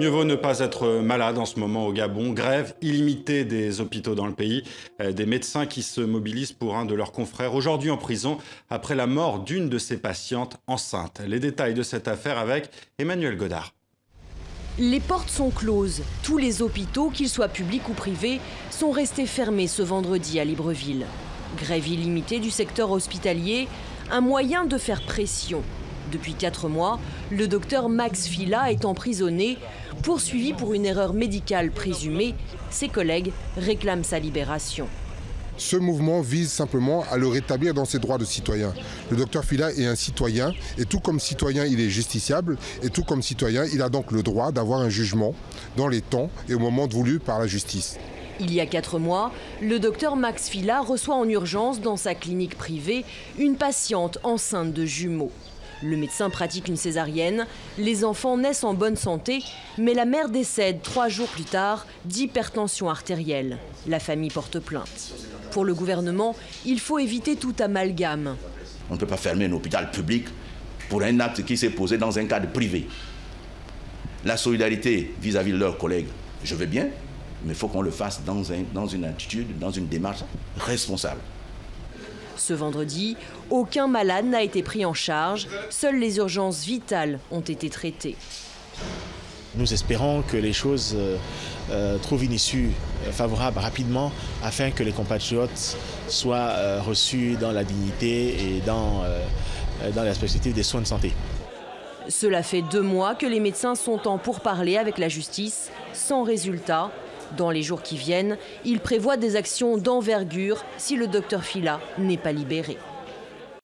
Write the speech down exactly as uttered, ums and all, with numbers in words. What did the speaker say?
Mieux vaut ne pas être malade en ce moment au Gabon. Grève illimitée des hôpitaux dans le pays. Des médecins qui se mobilisent pour un de leurs confrères aujourd'hui en prison après la mort d'une de ses patientes enceintes. Les détails de cette affaire avec Emmanuel Godard. Les portes sont closes. Tous les hôpitaux, qu'ils soient publics ou privés, sont restés fermés ce vendredi à Libreville. Grève illimitée du secteur hospitalier, un moyen de faire pression. Depuis quatre mois, le docteur Max Fila est emprisonné, poursuivi pour une erreur médicale présumée. Ses collègues réclament sa libération. Ce mouvement vise simplement à le rétablir dans ses droits de citoyen. Le docteur Fila est un citoyen et tout comme citoyen, il est justiciable et tout comme citoyen, il a donc le droit d'avoir un jugement dans les temps et au moment voulu par la justice. Il y a quatre mois, le docteur Max Fila reçoit en urgence dans sa clinique privée une patiente enceinte de jumeaux. Le médecin pratique une césarienne, les enfants naissent en bonne santé, mais la mère décède trois jours plus tard d'hypertension artérielle. La famille porte plainte. Pour le gouvernement, il faut éviter tout amalgame. On ne peut pas fermer un hôpital public pour un acte qui s'est posé dans un cadre privé. La solidarité vis-à-vis de leurs collègues, je veux bien, mais il faut qu'on le fasse dans, un, dans une attitude, dans une démarche responsable. Ce vendredi, aucun malade n'a été pris en charge. Seules les urgences vitales ont été traitées. Nous espérons que les choses euh, euh, trouvent une issue favorable rapidement afin que les compatriotes soient euh, reçus dans la dignité et dans, euh, dans la perspective des soins de santé. Cela fait deux mois que les médecins sont en pourparlers avec la justice, sans résultat. Dans les jours qui viennent, ils prévoient des actions d'envergure si le docteur Fila n'est pas libéré.